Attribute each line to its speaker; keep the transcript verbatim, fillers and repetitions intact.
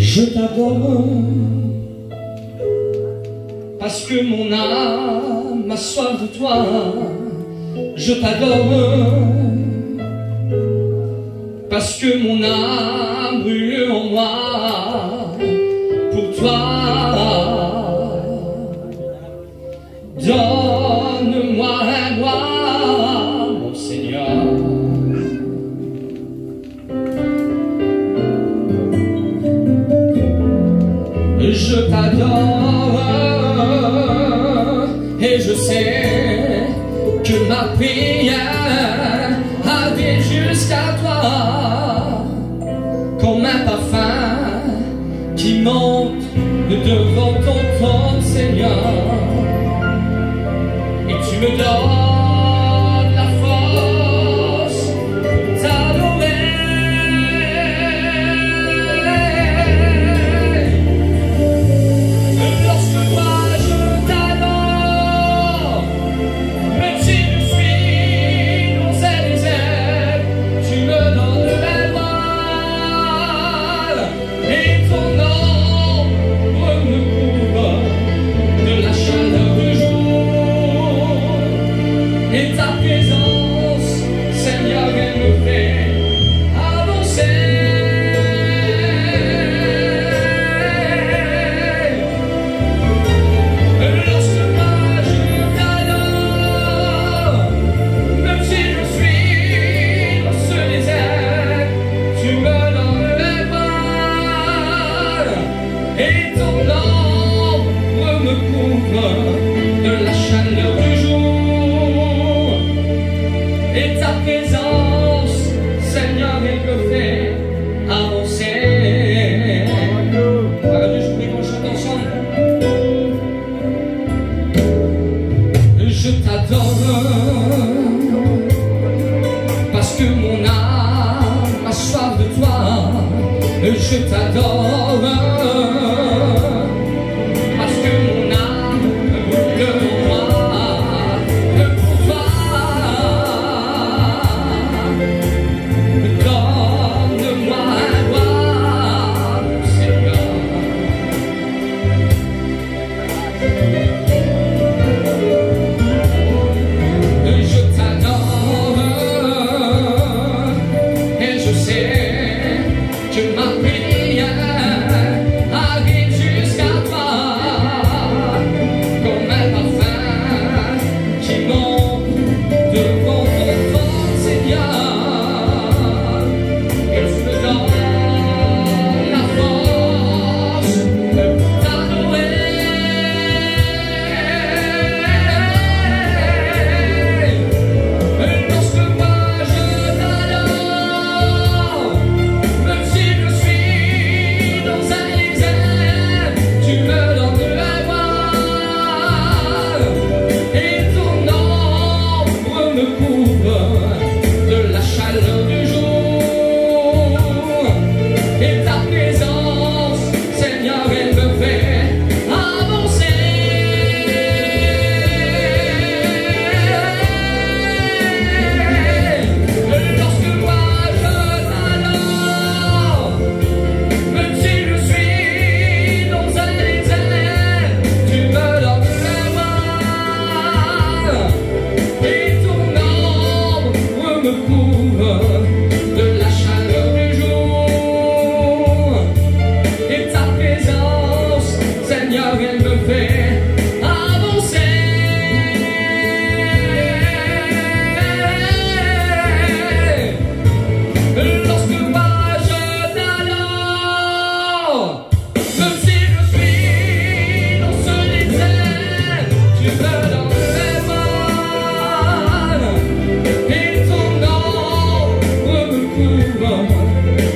Speaker 1: Je t'adore parce que mon âme a soif de toi. Je t'adore parce que mon âme brûle en moi pour toi. Donne-moi un roi, mon Seigneur. Je t'adore et je sais que ma prière arrive jusqu'à toi comme un parfum qui monte devant ton trône, Seigneur. Et tu me donnes la force pour t'adorer. Lorsque moi je t'adore, même si je suis dans un désert, tu me donnes la voile et ton ombre me couvre de la chaleur du jour. Et ta présence, Seigneur, elle me fait avancer. Lorsque moi je t'adore, même si je suis dans ce désert, tu me donnes les balles et ton ombre me couvre de la chaleur du jour. Et ta présence, Seigneur, elle me fait avancer. Voilà, je prie qu'on chante ensemble. Je t'adore parce que mon âme a soif de toi. Je t'adore parce que mon âme brûle en moi pour toi. Donne-moi un roi, mon Seigneur. Je t'adore et je sais que ma prière arrive jusqu'à toi comme un parfum qui monte devant ton trône, Seigneur. Et tu me donnes la force de t'adorer. Lorsque moi je t'adore, même si je suis dans un désert, tu me donnes la voile et ton ombre me couvre de la chaleur du jour. Et ta présence, Seigneur, elle me fait avancer. Lorsque moi je t'adore, même si je suis dans un désert, tu me donnes la voile et ton ombre me couvre de la chaleur du jour. Et ta présence, Seigneur, elle me fait avancer. Lorsque moi je t'adore, même si je suis dans ce désert, tu me donnes les balles et ton ombre me couvre